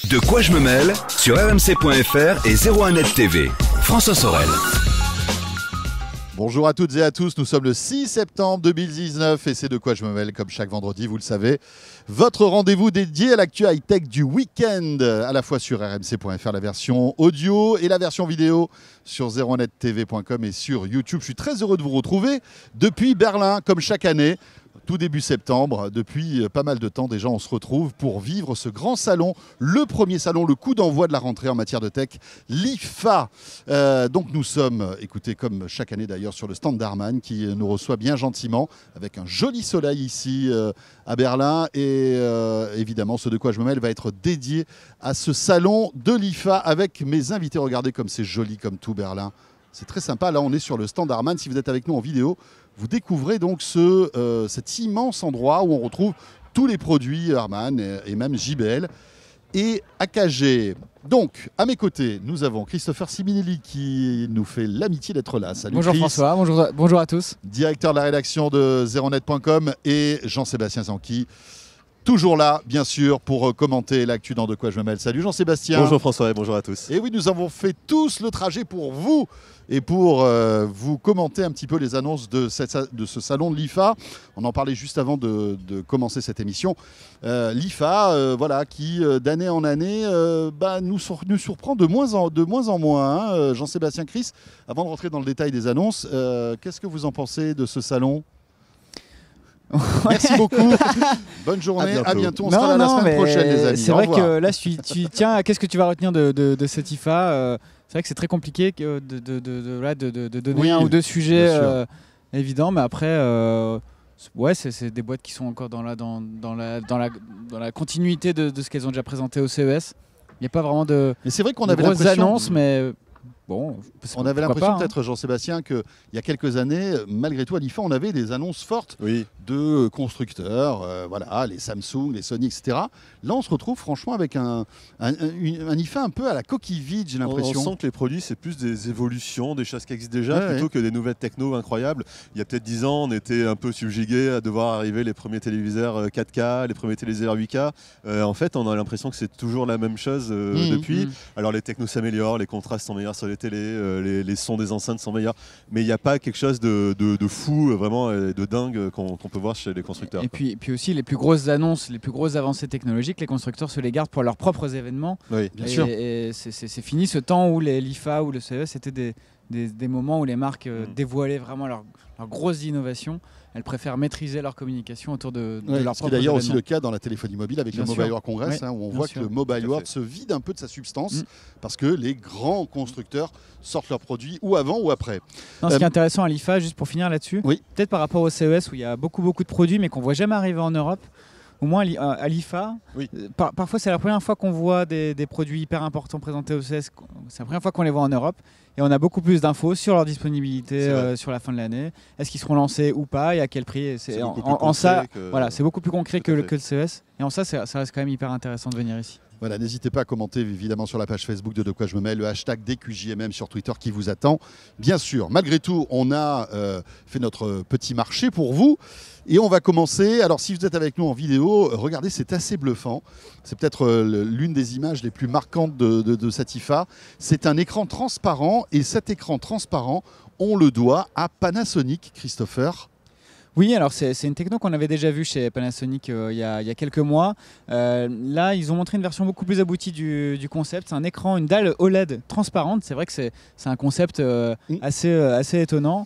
De quoi je me mêle sur rmc.fr et 01net TV. François Sorel. Bonjour à toutes et à tous, nous sommes le 6 septembre 2019 et c'est De quoi je me mêle comme chaque vendredi, vous le savez. Votre rendez-vous dédié à l'actu high-tech du week-end, à la fois sur rmc.fr, la version audio et la version vidéo sur 01nettv.com et sur YouTube. Je suis très heureux de vous retrouver depuis Berlin, comme chaque année. Tout début septembre, depuis pas mal de temps déjà, on se retrouve pour vivre ce grand salon, le premier salon, le coup d'envoi de la rentrée en matière de tech, l'IFA. Donc nous sommes, écoutez, comme chaque année d'ailleurs, sur le stand d'Harman qui nous reçoit bien gentiment, avec un joli soleil ici à Berlin. Et évidemment, ce De quoi je me mêle va être dédié à ce salon de l'IFA avec mes invités. Regardez comme c'est joli comme tout Berlin. C'est très sympa. Là, on est sur le stand Harman. Si vous êtes avec nous en vidéo, vous découvrez donc cet immense endroit où on retrouve tous les produits Harman et même JBL et AKG. Donc, à mes côtés, nous avons Christopher Siminelli qui nous fait l'amitié d'être là. Salut bonjour Chris. François, bonjour à tous. Directeur de la rédaction de 01net.com et Jean-Sébastien Zanqui. Toujours là, bien sûr, pour commenter l'actu dans De quoi je me mêle. Salut Jean-Sébastien. Bonjour François et bonjour à tous. Et oui, nous avons fait tous le trajet pour vous et pour vous commenter un petit peu les annonces de ce salon de l'IFA. On en parlait juste avant de commencer cette émission. L'IFA, voilà, qui d'année en année nous surprend de moins en moins. Hein. Jean-Sébastien, Chris, avant de rentrer dans le détail des annonces, qu'est-ce que vous en pensez de ce salon ? Merci beaucoup. Bonne journée. À bientôt. On sera là la semaine prochaine, les amis. C'est vrai que là, tiens, qu'est-ce que tu vas retenir de cette IFA C'est vrai que c'est très compliqué de donner un ou deux sujets évidents, mais après, ouais, c'est des boîtes qui sont encore dans la continuité de ce qu'elles ont déjà présenté au CES. Il n'y a pas vraiment de grosses annonces, mais. Bon, on avait l'impression peut-être, Jean-Sébastien, qu'il y a quelques années, malgré tout, à l'IFA, on avait des annonces fortes de constructeurs, voilà, les Samsung, les Sony, etc. Là, on se retrouve franchement avec un IFA un peu à la coquille vide, j'ai l'impression. On sent que les produits, c'est plus des évolutions, des choses qui existent déjà, plutôt que des nouvelles techno incroyables. Il y a peut-être 10 ans, on était un peu subjugués à devoir arriver les premiers téléviseurs 4K, les premiers téléviseurs 8K. En fait, on a l'impression que c'est toujours la même chose depuis. Alors, les technos s'améliorent, les contrastes sont meilleurs sur les télé, les sons des enceintes sont meilleurs, mais il n'y a pas quelque chose de fou, vraiment de dingue qu'on peut voir chez les constructeurs. Et puis aussi, les plus grosses annonces, les plus grosses avancées technologiques, les constructeurs se les gardent pour leurs propres événements. Oui, bien sûr. Et c'est fini ce temps où l'IFA ou le CES c'était des moments où les marques dévoilaient vraiment leurs grosses innovations. Elles préfèrent maîtriser leur communication autour de leur propre. C'est d'ailleurs aussi le cas dans la téléphonie mobile avec le Mobile World Congress, où on voit que le Mobile World se vide un peu de sa substance parce que les grands constructeurs sortent leurs produits ou avant ou après. Non, ce qui est intéressant à l'IFA, juste pour finir là-dessus, peut-être par rapport au CES où il y a beaucoup de produits mais qu'on ne voit jamais arriver en Europe. Au moins à l'IFA, parfois c'est la première fois qu'on voit des produits hyper importants présentés au CES. C'est la première fois qu'on les voit en Europe. Et on a beaucoup plus d'infos sur leur disponibilité sur la fin de l'année. Est-ce qu'ils seront lancés ou pas et à quel prix. C'est beaucoup plus concret que le CES. Et en ça reste quand même hyper intéressant de venir ici. Voilà, n'hésitez pas à commenter évidemment sur la page Facebook de quoi je me mêle, le hashtag DQJMM sur Twitter qui vous attend. Bien sûr, malgré tout, on a fait notre petit marché pour vous. Et on va commencer. Alors, si vous êtes avec nous en vidéo, regardez, c'est assez bluffant. C'est peut-être l'une des images les plus marquantes de cette IFA. C'est un écran transparent. Et cet écran transparent, on le doit à Panasonic, Christopher. Oui, alors c'est une techno qu'on avait déjà vue chez Panasonic il y a quelques mois. Là, ils ont montré une version beaucoup plus aboutie du concept. C'est un écran, une dalle OLED transparente. C'est vrai que c'est un concept assez étonnant.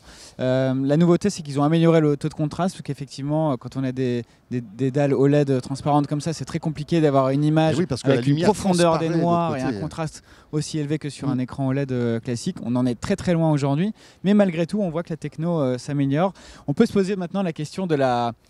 La nouveauté, c'est qu'ils ont amélioré le taux de contraste, parce qu'effectivement, quand on a des dalles OLED transparentes comme ça, c'est très compliqué d'avoir une image avec une profondeur des noirs et un contraste aussi élevé que sur un écran OLED classique. On en est très très loin aujourd'hui, mais malgré tout, on voit que la techno s'améliore. On peut se poser maintenant la question de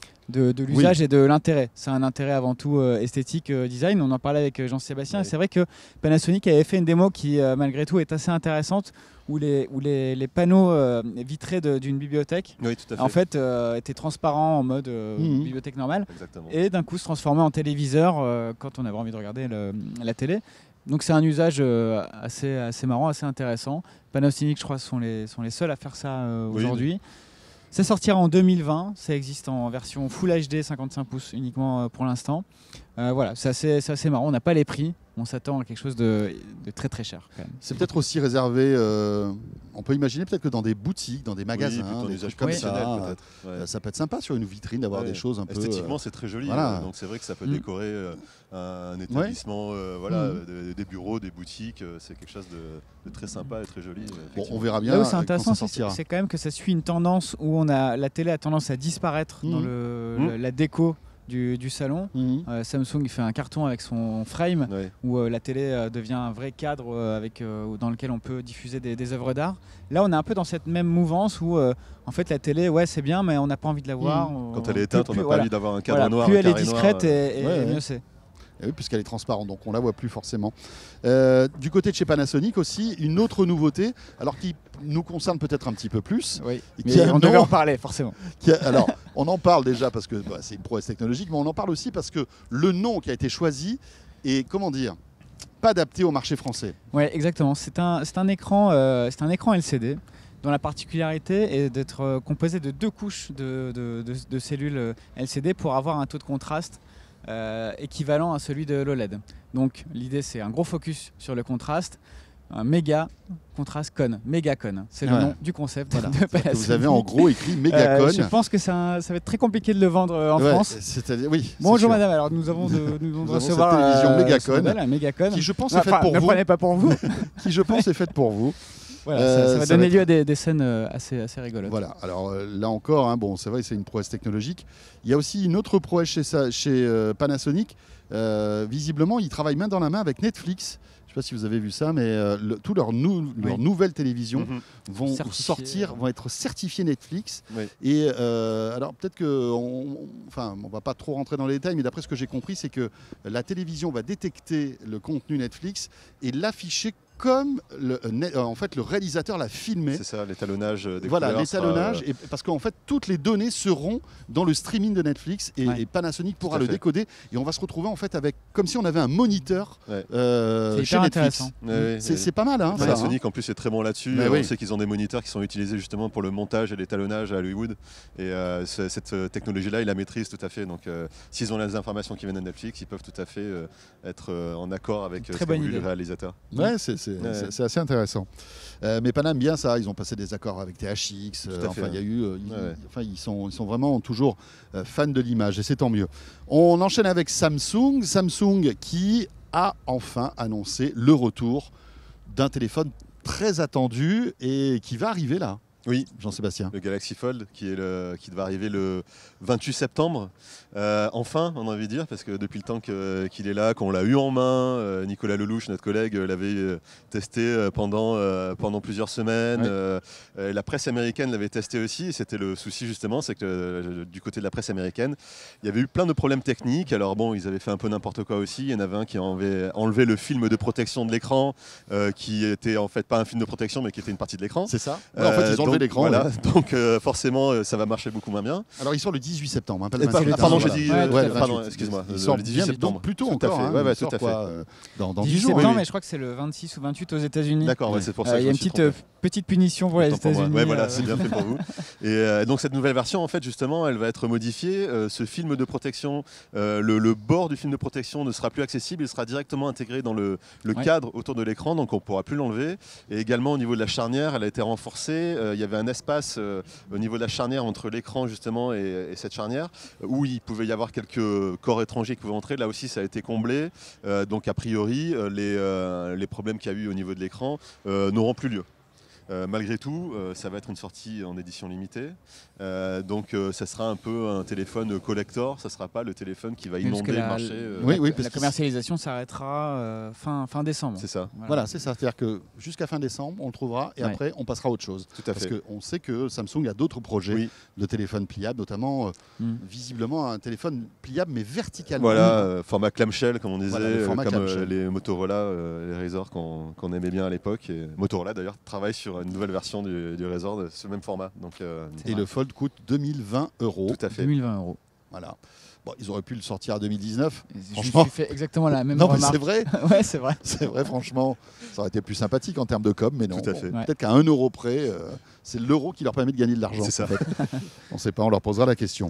l'usage et de l'intérêt. C'est un intérêt avant tout esthétique, design. On en parlait avec Jean-Sébastien. C'est vrai que Panasonic avait fait une démo qui, malgré tout, est assez intéressante, où les panneaux vitrés d'une bibliothèque en fait, étaient transparents en mode bibliothèque normale. Exactement. Et d'un coup se transformaient en téléviseur quand on avait envie de regarder la télé. Donc c'est un usage assez marrant, assez intéressant. Panasonic, je crois, sont les seuls à faire ça aujourd'hui. Ça sortira en 2020, ça existe en version Full HD 55 pouces uniquement pour l'instant. Voilà, c'est assez marrant, on n'a pas les prix. on s'attend à quelque chose de très très cher. Quand même. C'est peut-être aussi réservé, on peut imaginer peut-être que dans des boutiques, dans des magasins, plutôt des usage trucs comme professionnel, ça, peut-être. Ouais. ça peut être sympa sur une vitrine d'avoir des choses un peu... Esthétiquement, c'est très joli. voilà. Donc c'est vrai que ça peut décorer un établissement, des bureaux, des boutiques. C'est quelque chose de très sympa et très joli. Bon, on verra bien. Là où c'est quand intéressant, ça sortira. c'est quand même que ça suit une tendance où la télé a tendance à disparaître dans la déco du salon. Samsung il fait un carton avec son frame où la télé devient un vrai cadre dans lequel on peut diffuser des œuvres d'art. Là on est un peu dans cette même mouvance où en fait la télé c'est bien mais on n'a pas envie de la voir. Quand elle est éteinte on n'a pas envie d'avoir un cadre noir. Plus elle est discrète et mieux c'est. Et oui, puisqu'elle est transparente, donc on la voit plus forcément. Du côté de chez Panasonic aussi, une autre nouveauté, alors qui nous concerne peut-être un petit peu plus. Oui, mais on devait en parler forcément. Alors, on en parle déjà parce que c'est une prouesse technologique, mais on en parle aussi parce que le nom qui a été choisi est, comment dire, pas adapté au marché français. Oui, exactement. C'est un écran LCD dont la particularité est d'être composé de 2 couches de cellules LCD pour avoir un taux de contraste équivalent à celui de l'OLED. Donc l'idée c'est un gros focus sur le contraste, un méga contraste con, Megacon, c'est le nom du concept de Panasonic. Vous avez en gros écrit Megacon. Je pense que ça va être très compliqué de le vendre en France. Oui, bonjour madame, alors nous avons de recevoir cette télévision Megacon, qui je pense est faite pour vous. Ne prenez pas pour vous. Qui je pense est faite pour vous. Voilà, ça va donner lieu à des scènes assez rigolotes. Voilà, alors là encore, bon, c'est vrai, c'est une prouesse technologique. Il y a aussi une autre prouesse chez Panasonic. Visiblement, ils travaillent main dans la main avec Netflix. Je ne sais pas si vous avez vu ça, mais tous leurs nouvelles télévisions vont être certifiées Netflix. Oui. Et alors peut-être on ne va pas trop rentrer dans les détails, mais d'après ce que j'ai compris, c'est que la télévision va détecter le contenu Netflix et l'afficher comme le réalisateur l'a filmé. C'est ça, l'étalonnage des voilà, couleurs. l'étalonnage, parce qu'en fait, toutes les données seront dans le streaming de Netflix et Panasonic pourra le décoder. Et on va se retrouver en fait avec, comme si on avait un moniteur chez Netflix. C'est pas mal. Hein, Panasonic en plus est très bon là-dessus. On sait qu'ils ont des moniteurs qui sont utilisés justement pour le montage et l'étalonnage à Hollywood. Et cette technologie-là, ils la maîtrisent tout à fait. Donc s'ils ont les informations qui viennent de Netflix, ils peuvent tout à fait être en accord avec ce qu'a voulu le réalisateur. Ouais, c'est assez intéressant. Mais Panam, bien ça, ils ont passé des accords avec THX. Il y a eu, ils sont vraiment toujours fans de l'image et c'est tant mieux. On enchaîne avec Samsung. Samsung qui a enfin annoncé le retour d'un téléphone très attendu et qui va arriver là. Oui, Jean-Sébastien. Le Galaxy Fold qui devait arriver le 28 septembre. Enfin, on a envie de dire, parce que depuis le temps qu'il est là, qu'on l'a eu en main, Nicolas Lelouch, notre collègue, l'avait testé pendant plusieurs semaines. La presse américaine l'avait testé aussi. Et c'était le souci justement, c'est que du côté de la presse américaine, il y avait eu plein de problèmes techniques. Alors bon, ils avaient fait un peu n'importe quoi aussi. Il y en avait un qui avait enlevé le film de protection de l'écran, qui était en fait pas un film de protection, mais qui était une partie de l'écran. C'est ça. En fait, ils ont enlevé l'écran. Voilà, donc forcément, ça va marcher beaucoup moins bien. Alors, il sort le 18 septembre. Pardon, j'ai dit. Pardon, excuse-moi. Il sort le 18 septembre. Donc plutôt tout encore. À fait. Tout à fait. Dans 10 jours. septembre, mais je crois que c'est le 26 ou 28 aux États-Unis. D'accord, c'est pour ça. Il y a une petite punition pour les États-Unis. Ouais, voilà, c'est bien fait pour vous. Et donc cette nouvelle version, en fait, justement, elle va être modifiée. Ce film de protection, le bord du film de protection ne sera plus accessible. Il sera directement intégré dans le cadre autour de l'écran, donc on ne pourra plus l'enlever. Et également au niveau de la charnière, elle a été renforcée. Il y avait un espace au niveau de la charnière entre l'écran justement et cette charnière où il pouvait y avoir quelques corps étrangers qui pouvaient entrer. Là aussi, ça a été comblé. Donc a priori, les problèmes qu'il y a eu au niveau de l'écran n'auront plus lieu. Malgré tout, ça va être une sortie en édition limitée. Donc ça sera un peu un téléphone collector, ça ne sera pas le téléphone qui va inonder le marché. La commercialisation s'arrêtera fin décembre. C'est ça. Voilà, c'est ça. C'est-à-dire que jusqu'à fin décembre, on le trouvera et après, on passera à autre chose. Tout à fait. Parce qu'on sait que Samsung a d'autres projets de téléphone pliable, notamment visiblement un téléphone pliable mais verticalement. Voilà, format clamshell comme on disait, comme les Motorola, les Razr qu'on aimait bien à l'époque. Et Motorola d'ailleurs travaille sur une nouvelle version du Razr de ce même format. Donc, et le Fold coûte 2020 €. Tout à fait. 2020 €. Voilà. Bon, ils auraient pu le sortir à 2019. Je me Franchement. suis fait exactement la même Non, mais remarque. c'est vrai. Ouais, c'est vrai. C'est vrai, franchement, ça aurait été plus sympathique en termes de com, mais non. Tout à fait. Ouais. Peut-être qu'à 1 euro près, c'est l'euro qui leur permet de gagner de l'argent. C'est ça. en fait. On ne sait pas, on leur posera la question.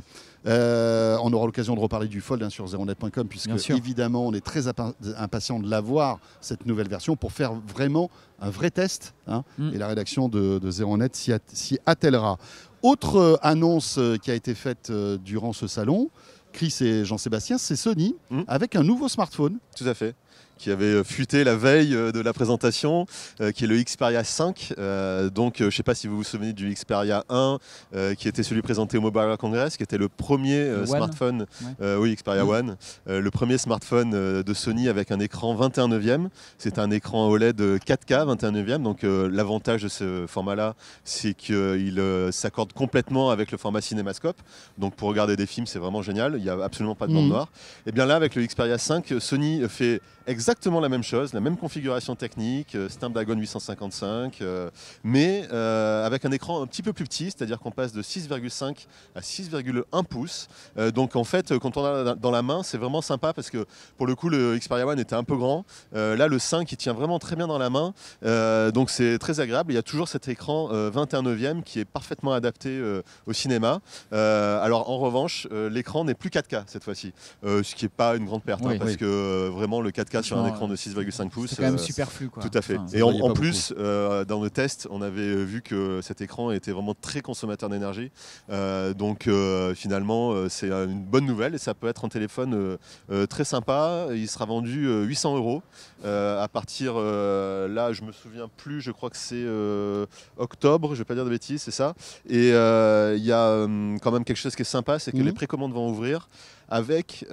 On aura l'occasion de reparler du Fold sur zeronet.com, puisque Bien sûr. évidemment, on est très impatient de l'avoir, cette nouvelle version, pour faire vraiment un vrai test. Et la rédaction de Zeronet s'y attellera. Autre annonce qui a été faite durant ce salon, Chris et Jean-Sébastien, c'est Sony avec un nouveau smartphone. Tout à fait. Qui avait fuité la veille de la présentation, qui est le Xperia 5. Donc, je ne sais pas si vous vous souvenez du Xperia 1, qui était celui présenté au Mobile World Congress, qui était le premier smartphone, oui, Xperia One, le premier smartphone de Sony avec un écran 21/9. C'est un écran OLED 4K 21/9. Donc, l'avantage de ce format-là, c'est qu'il s'accorde complètement avec le format CinemaScope. Donc, pour regarder des films, c'est vraiment génial. Il n'y a absolument pas de bande noire. Et bien là, avec le Xperia 5, Sony fait exactement la même chose, la même configuration technique, Snapdragon 855, mais avec un écran un petit peu plus petit, c'est-à-dire qu'on passe de 6,5 à 6,1 pouces. Donc en fait, quand on a dans la main, c'est vraiment sympa parce que pour le coup, le Xperia One était un peu grand. Là, le 5, il tient vraiment très bien dans la main. Donc c'est très agréable. Il y a toujours cet écran 21/9 qui est parfaitement adapté au cinéma. Alors en revanche, l'écran n'est plus 4K cette fois-ci, ce qui n'est pas une grande perte, parce que vraiment le 4K sur un écran de 6,5 pouces. C'est quand même superflu, quoi. Tout à fait. Et en plus, dans le test, on avait vu que cet écran était vraiment très consommateur d'énergie. Donc finalement, c'est une bonne nouvelle et ça peut être un téléphone très sympa. Il sera vendu 800 €. À partir, là, je me souviens plus, je crois que c'est octobre, je ne vais pas dire de bêtises, c'est ça. Et il y a quand même quelque chose qui est sympa, c'est que les précommandes vont ouvrir avec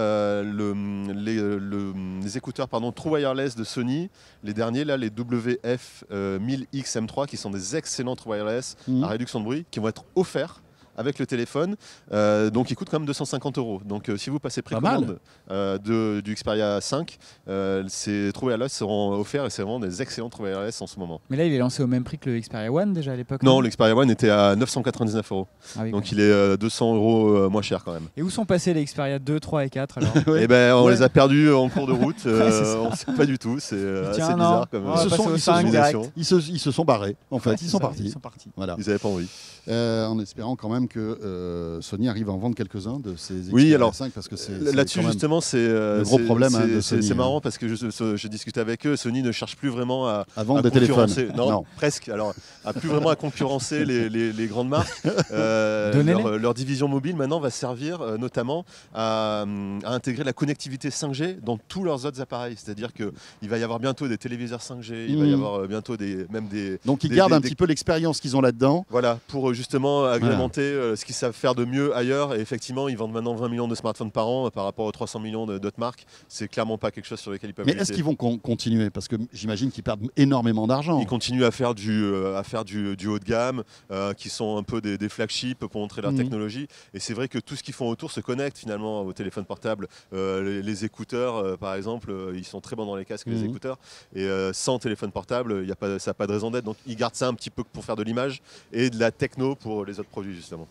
les écouteurs True Wireless de Sony, les derniers là, les WF-1000X M3 qui sont des excellents True Wireless à réduction de bruit qui vont être offerts avec le téléphone, donc il coûte quand même 250 €. Donc si vous passez précommande du Xperia 5, ces True Wireless seront offerts et c'est vraiment des excellents True Wireless en ce moment. Mais là, il est lancé au même prix que le Xperia One déjà à l'époque. Non, le Xperia One était à 999 €. Ah oui, donc il est 200 € moins cher quand même. Et où sont passés les Xperia 2, 3 et 4 alors? Eh ben, on les a perdus en cours de route. On ne sait pas du tout. C'est assez bizarre comme ils se sont barrés. En fait, ils sont partis. Ils sont partis. Voilà. Ils n'avaient pas envie. En espérant quand même que Sony arrive à en vendre quelques-uns de ces Xperia 5 parce que c'est là-dessus justement c'est le gros problème de Sony. C'est marrant parce que j'ai discuté avec eux. Sony ne cherche plus vraiment à vendre des téléphones. Non, presque. Alors, plus vraiment à concurrencer les grandes marques. Leur division mobile maintenant va servir notamment à intégrer la connectivité 5G dans tous leurs autres appareils. C'est-à-dire qu'il va y avoir bientôt des téléviseurs 5G. Il va y avoir bientôt même des. Donc ils gardent un petit peu l'expérience qu'ils ont là-dedans. Voilà, pour justement agrémenter ce qu'ils savent faire de mieux ailleurs. Et effectivement, ils vendent maintenant 20 millions de smartphones par an par rapport aux 300 millions d'autres marques. C'est clairement pas quelque chose sur lequel ils peuvent. Mais est-ce qu'ils vont continuer? Parce que j'imagine qu'ils perdent énormément d'argent. Ils continuent à faire du haut de gamme, qui sont un peu des flagships pour montrer leur technologie. Et c'est vrai que tout ce qu'ils font autour se connecte finalement au téléphone portable. Les écouteurs, par exemple, ils sont très bons dans les casques, les écouteurs. Et sans téléphone portable, ça n'a pas de raison d'être. Donc ils gardent ça un petit peu pour faire de l'image et de la techno pour les autres produits justement.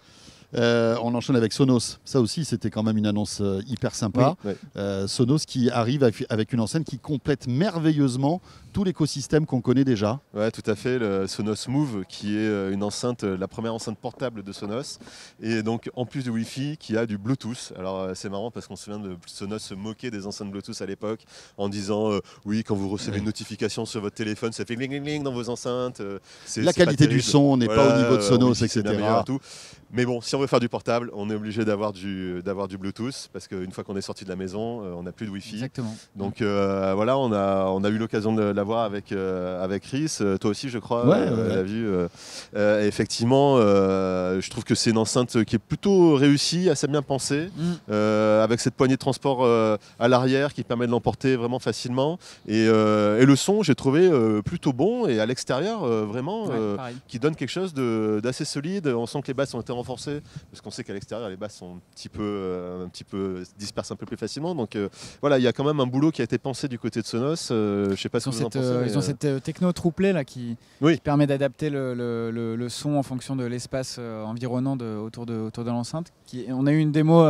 On enchaîne avec Sonos. Ça aussi, c'était quand même une annonce hyper sympa. Oui. Sonos qui arrive avec une enseigne qui complète merveilleusement tout l'écosystème qu'on connaît déjà. Ouais, tout à fait. Le Sonos Move, qui est une enceinte, la première enceinte portable de Sonos, et donc en plus du Wi-Fi, qui a du Bluetooth. Alors c'est marrant parce qu'on se souvient de Sonos se moquer des enceintes Bluetooth à l'époque, en disant oui, quand vous recevez une notification sur votre téléphone, ça fait gling gling gling dans vos enceintes. La qualité du son n'est pas au niveau de Sonos, etc. Tout. Mais bon, si on veut faire du portable, on est obligé d'avoir du Bluetooth parce qu'une fois qu'on est sorti de la maison, on n'a plus de Wi-Fi. Exactement. Donc voilà, on a eu l'occasion de l'avoir avec Chris. Toi aussi, je crois, l'a vu. Effectivement, je trouve que c'est une enceinte qui est plutôt réussie, assez bien pensée, avec cette poignée de transport à l'arrière qui permet de l'emporter vraiment facilement. Et le son, j'ai trouvé plutôt bon et à l'extérieur, vraiment, qui donne quelque chose d'assez solide. On sent que les basses ont été renforcées parce qu'on sait qu'à l'extérieur les basses sont un petit peu dispersent un peu plus facilement. Donc voilà, il y a quand même un boulot qui a été pensé du côté de Sonos. Je sais pas si vous en pensez. Ils ont cette techno trouplée là qui permet d'adapter le son en fonction de l'espace environnant autour de l'enceinte. On a eu une démo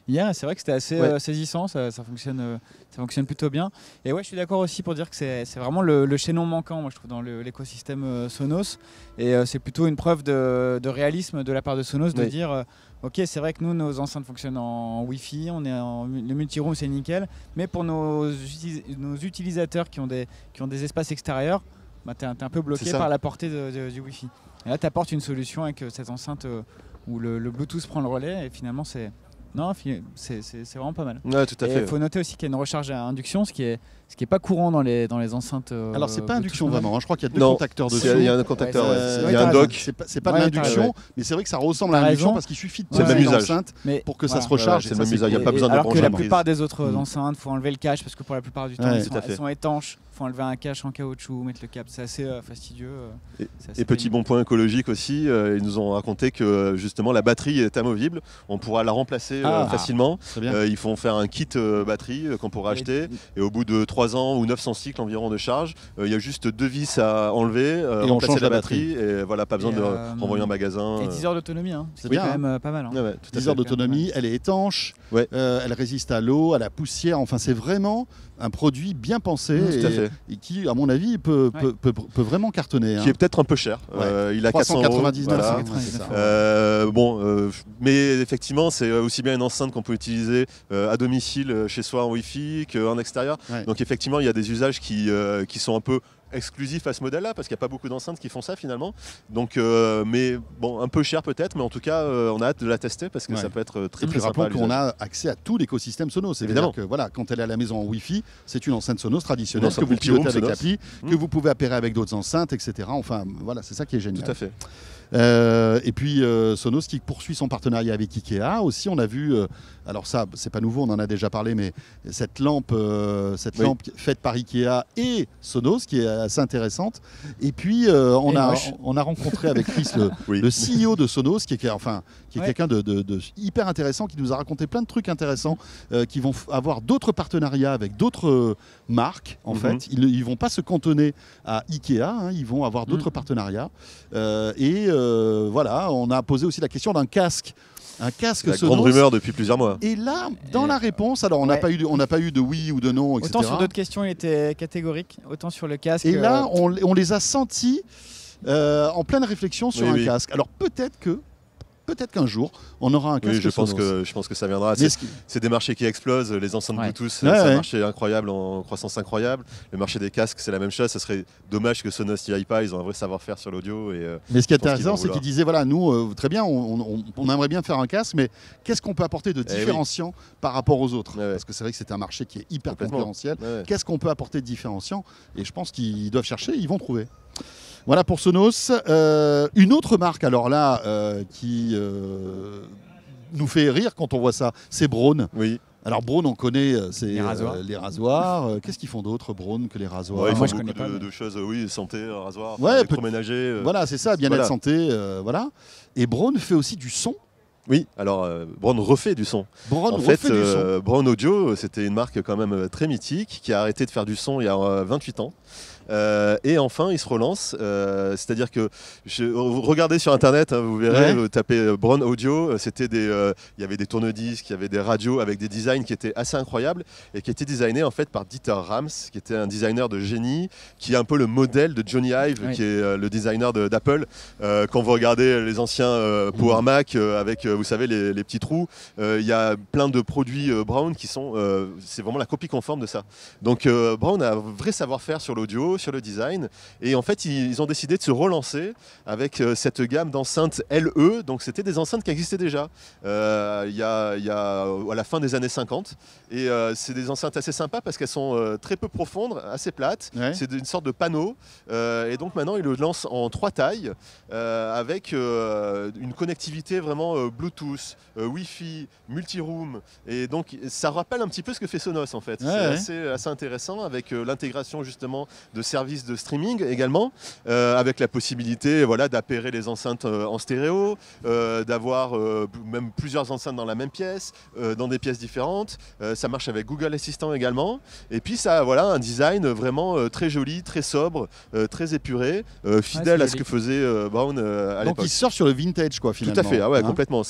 hier. Et c'est vrai que c'était assez saisissant, ça fonctionne plutôt bien. Et ouais, je suis d'accord aussi pour dire que c'est vraiment le chaînon manquant, moi je trouve, dans l'écosystème Sonos. Et c'est plutôt une preuve de réalisme de la part de Sonos de dire ok, c'est vrai que nous, nos enceintes fonctionnent en Wi-Fi, le multi-room c'est nickel, mais pour nos utilisateurs qui ont des espaces extérieurs, bah, t'es un peu bloqué par la portée du Wi-Fi. Et là, tu apportes une solution avec cette enceinte où le Bluetooth prend le relais et finalement c'est vraiment pas mal. Ouais, tout à fait. Il faut noter aussi qu'il y a une recharge à induction, ce qui est pas courant dans les enceintes. Alors c'est pas induction vraiment, je crois qu'il y a deux non, contacteurs dessus. Il y a un contacteur, il y a un dock. C'est pas de l'induction, mais c'est vrai que ça ressemble à l'induction parce qu'il suffit de poser l'enceinte pour que ça se recharge. C'est le même usage, il n'y a pas besoin de brancher. Alors que la prise. plupart des autres enceintes, il faut enlever le cache parce que pour la plupart du temps, elles sont étanches. Il faut enlever un cache en caoutchouc, mettre le câble, c'est assez fastidieux. Et petit bon point écologique aussi, ils nous ont raconté que justement la batterie est amovible, on pourra la remplacer facilement. Ils font faire un kit batterie qu'on pourra acheter et au bout de 3 ans ou 900 cycles environ de charge, il y a juste 2 vis à enlever, remplacer la batterie et voilà, pas besoin de renvoyer en magasin. Et 10 heures d'autonomie, c'est quand même pas mal. 10 heures d'autonomie, elle est étanche, elle résiste à l'eau, à la poussière, enfin c'est vraiment un produit bien pensé et qui, à mon avis, peut vraiment cartonner. Qui est peut-être un peu cher. Il a 399 €. Mais effectivement, c'est aussi bien une enceinte qu'on peut utiliser à domicile, chez soi en Wi-Fi, qu'en extérieur. Donc effectivement, il y a des usages qui sont un peu exclusif à ce modèle-là parce qu'il n'y a pas beaucoup d'enceintes qui font ça finalement. Donc, mais bon, un peu cher peut-être, mais en tout cas, on a hâte de la tester parce que ça peut être très très sympa. Rappelons qu'on a accès à tout l'écosystème Sonos. C'est-à-dire que voilà, quand elle est à la maison en Wi-Fi, c'est une enceinte Sonos traditionnelle que vous pilotez avec l'appli, que vous pouvez appairer avec d'autres enceintes, etc. Enfin, voilà, c'est ça qui est génial. Tout à fait. Et puis Sonos qui poursuit son partenariat avec Ikea aussi. On a vu, alors ça c'est pas nouveau, on en a déjà parlé, mais cette lampe faite par Ikea et Sonos qui est assez intéressante. Et puis on a rencontré avec Chris le CEO de Sonos qui est quelqu'un de hyper intéressant, qui nous a raconté plein de trucs intéressants qui vont avoir d'autres partenariats avec d'autres marques en fait. Ils vont pas se cantonner à Ikea, ils vont avoir d'autres partenariats voilà, on a posé aussi la question d'un casque. Un casque Sonos. La grande rumeur depuis plusieurs mois. Et là, dans la réponse, alors on n'a pas eu de oui ou de non, etc. Autant sur d'autres questions, il était catégorique, autant sur le casque. Et là, on les a sentis en pleine réflexion sur un casque. Alors peut-être qu'un jour, on aura un casque Sonos. Je pense que ça viendra. C'est des marchés qui explosent. Les enceintes Bluetooth, c'est un marché incroyable, en croissance incroyable. Le marché des casques, c'est la même chose. Ce serait dommage que Sonos n'y aille pas. Ils ont un vrai savoir-faire sur l'audio. Mais ce qui est intéressant, c'est qu'ils disaient, voilà, nous, très bien, on aimerait bien faire un casque, mais qu'est-ce qu'on peut apporter de différenciant par rapport aux autres? Parce que c'est vrai que c'est un marché qui est hyper concurrentiel. Qu'est-ce qu'on peut apporter de différenciant? Et je pense qu'ils doivent chercher, ils vont trouver. Voilà pour Sonos. Une autre marque, alors là, qui nous fait rire quand on voit ça, c'est Braun. Oui. Alors Braun, on connaît, c'est les rasoirs. Qu'est-ce qu'ils font d'autre, Braun, que les rasoirs? Ils font beaucoup de choses, santé, rasoir, électroménager. Voilà, c'est ça, bien-être santé, voilà. Et Braun fait aussi du son. Oui, alors Braun refait du son. Braun Audio, c'était une marque quand même très mythique qui a arrêté de faire du son il y a 28 ans. Et enfin, il se relance. C'est-à-dire que regardez sur internet, vous verrez, vous tapez Braun Audio, il y avait des tourne-disques, il y avait des radios avec des designs qui étaient assez incroyables et qui étaient designés en fait par Dieter Rams, qui était un designer de génie, qui est un peu le modèle de Johnny Ive, qui est le designer d'Apple. Quand vous regardez les anciens Power Mac avec, vous savez, les petits trous, il y a plein de produits Braun qui sont, c'est vraiment la copie conforme de ça. Donc Braun a un vrai savoir-faire sur l'audio, sur le design, et en fait ils ont décidé de se relancer avec cette gamme d'enceintes LE. Donc c'était des enceintes qui existaient déjà il y a à la fin des années 50, et c'est des enceintes assez sympas parce qu'elles sont très peu profondes, assez plates, c'est une sorte de panneau, et donc maintenant ils le lancent en 3 tailles avec une connectivité vraiment Bluetooth, Wi-Fi, multi-room, et donc ça rappelle un petit peu ce que fait Sonos en fait. C'est assez intéressant avec l'intégration justement de services de streaming également, avec la possibilité d'appairer les enceintes en stéréo, d'avoir même plusieurs enceintes dans la même pièce, dans des pièces différentes. Ça marche avec Google Assistant également. Et puis ça a un design vraiment très joli, très sobre, très épuré, fidèle à ce que faisait Braun à l'époque. Donc il sort sur le vintage quoi finalement. Tout à fait, complètement.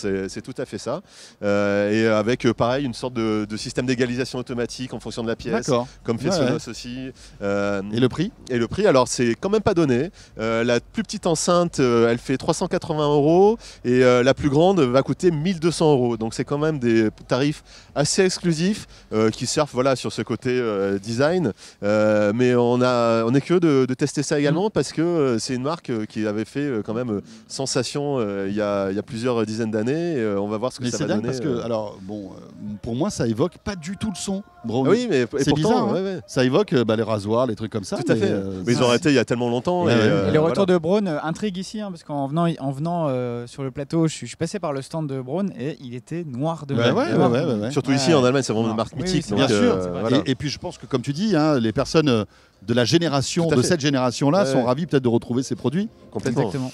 c'est tout à fait ça. Et avec pareil une sorte de système d'égalisation automatique en fonction de la pièce, comme fait Sonos aussi. Et le prix? Et le prix, alors c'est quand même pas donné. La plus petite enceinte, elle fait 380 € et la plus grande va coûter 1200 €. Donc c'est quand même des tarifs assez exclusifs qui servent sur ce côté design. Mais on est curieux de tester ça également parce que c'est une marque qui avait fait quand même sensation il y a plusieurs dizaines d'années. On va voir ce que ça va donner. Parce que, alors, bon, pour moi, ça évoque pas du tout le son. Oui, mais c'est bizarre. Hein. Ça évoque les rasoirs, les trucs comme ça. Tout à fait. Mais ils ont arrêté il y a tellement longtemps. Et le retour de Braun intrigue ici, hein, parce qu'en venant sur le plateau, je suis passé par le stand de Braun et il était noir de ouais. Surtout ici en Allemagne, c'est vraiment une marque mythique. Bien sûr. Et puis je pense que, comme tu dis, les personnes de la génération, de cette génération-là, sont ravis peut-être de retrouver ces produits. Complètement. Exactement.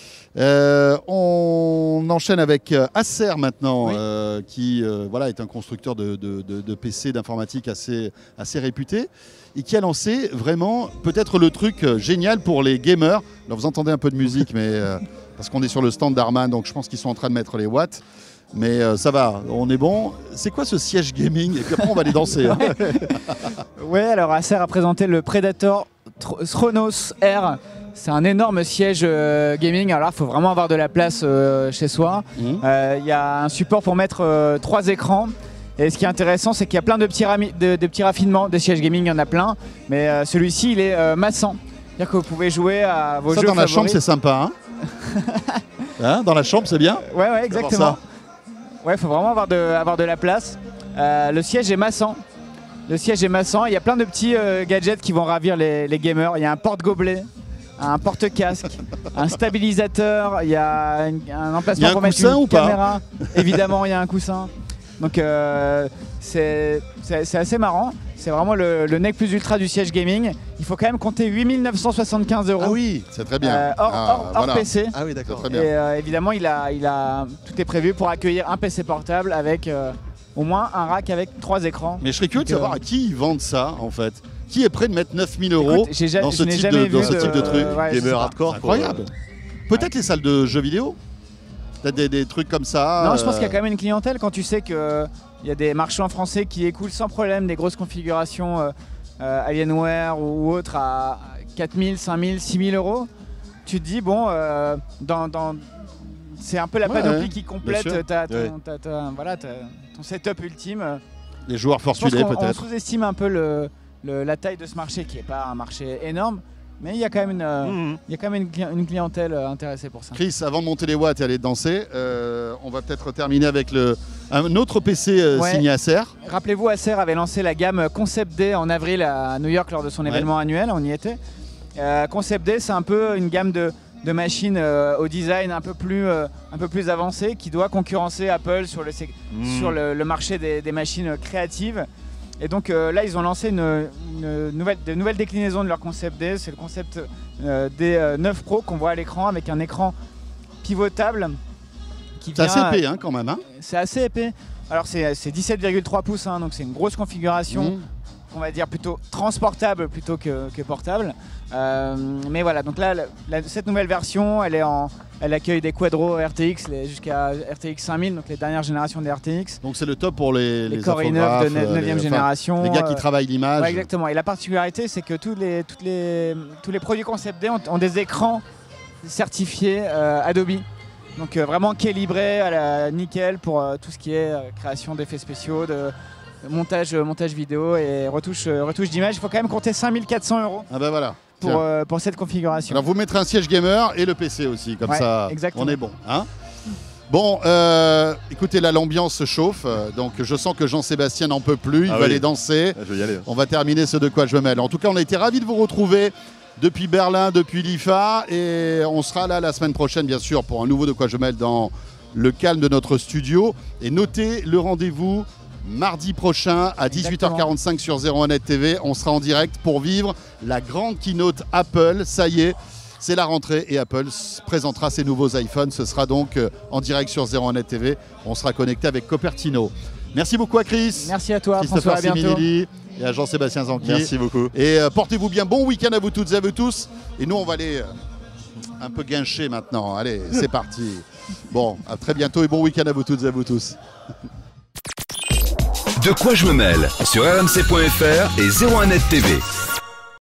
On enchaîne avec Acer maintenant, qui est un constructeur de PC, d'informatique assez réputé et qui a lancé vraiment peut-être le truc génial pour les gamers. Alors vous entendez un peu de musique, mais parce qu'on est sur le stand d'Harman, donc je pense qu'ils sont en train de mettre les watts. Mais ça va, on est bon. C'est quoi ce siège gaming? Et puis après on va aller danser. Hein. Ouais, alors Acer a présenté le Predator Thronos R. C'est un énorme siège gaming. Alors là, il faut vraiment avoir de la place chez soi. Il y a un support pour mettre 3 écrans. Et ce qui est intéressant, c'est qu'il y a plein de petits raffinements. Des sièges gaming, il y en a plein. Mais celui-ci, il est massant. C'est-à-dire que vous pouvez jouer à vos jeux dans la favoris. chambre, c'est sympa. Hein, dans la chambre, c'est bien. Ouais, exactement. Ouais, il faut vraiment avoir de la place. Le siège est massant. Il y a plein de petits gadgets qui vont ravir les gamers. Il y a un porte-gobelet, un porte-casque, un stabilisateur, il y a un emplacement pour mettre une caméra. Évidemment, il y a un coussin. Donc c'est assez marrant. C'est vraiment le nec plus ultra du siège gaming. Il faut quand même compter 8 975 €. Ah oui, c'est très bien. Hors PC. Ah oui, d'accord. Très bien. Et évidemment, tout est prévu pour accueillir un PC portable avec au moins un rack avec 3 écrans. Mais je serais curieux de savoir à qui ils vendent ça en fait. Qui est prêt de mettre 9 000 € dans ce type de truc? Gamer hardcore. Incroyable. Peut-être les salles de jeux vidéo. Peut-être des trucs comme ça. Non, je pense qu'il y a quand même une clientèle quand tu sais qu'il y a des marchands français qui écoulent sans problème des grosses configurations Alienware ou autres à 4 000, 5 000, 6 000 €. Tu te dis, bon, c'est un peu la panoplie qui complète ton setup ultime. Les joueurs fortunés peut-être. On sous-estime un peu la taille de ce marché qui n'est pas un marché énorme. Mais il y a quand même une clientèle intéressée pour ça. Chris, avant de monter les watts et aller danser, on va peut-être terminer avec un autre PC signé Acer. Rappelez-vous, Acer avait lancé la gamme Concept D en avril à New York lors de son événement annuel, on y était. Concept D, c'est un peu une gamme de machines au design un peu plus avancé qui doit concurrencer Apple sur le marché des machines créatives. Et donc là, ils ont lancé de nouvelles déclinaisons de leur Concept D. C'est le Concept D9 Pro qu'on voit à l'écran avec un écran pivotable. C'est assez épais quand même. C'est assez épais. Alors c'est 17,3 pouces, donc c'est une grosse configuration. On va dire plutôt transportable plutôt que portable. Mais voilà, donc là, cette nouvelle version, elle accueille des Quadro RTX jusqu'à RTX 5000, donc les dernières générations des RTX. Donc c'est le top pour les Core i9 de 9e génération. Les gars qui travaillent l'image. Ouais, exactement. Et la particularité, c'est que tous les produits Concept D ont des écrans certifiés Adobe. Donc vraiment calibrés à la nickel pour tout ce qui est création d'effets spéciaux, de montage vidéo et retouche d'image. Il faut quand même compter 5 400 € ah ben voilà. pour cette configuration. Alors vous mettrez un siège gamer et le PC aussi, comme ça exactement. On est bon. Bon, écoutez, là l'ambiance se chauffe, donc je sens que Jean-Sébastien n'en peut plus, il va aller danser. Je vais y aller. On va terminer ce De quoi je me mêle. En tout cas, on a été ravis de vous retrouver depuis Berlin, depuis l'IFA, et on sera là la semaine prochaine, bien sûr, pour un nouveau De quoi je me mêle dans le calme de notre studio. Et notez le rendez-vous mardi prochain à 18h45 sur 01net TV. On sera en direct pour vivre la grande keynote Apple. Ça y est, c'est la rentrée et Apple présentera ses nouveaux iPhones. Ce sera donc en direct sur 01net TV. On sera connecté avec Copertino. Merci beaucoup à Chris. Merci à toi, Christopher François, à bientôt. Siminelli et à Jean-Sébastien Zanqui. Merci beaucoup. Et portez-vous bien. Bon week-end à vous toutes et à vous tous. Et nous, on va aller Un peu guinché maintenant. Allez, c'est parti. Bon, à très bientôt et bon week-end à vous toutes et à vous tous. De quoi je me mêle sur rmc.fr et 01net TV.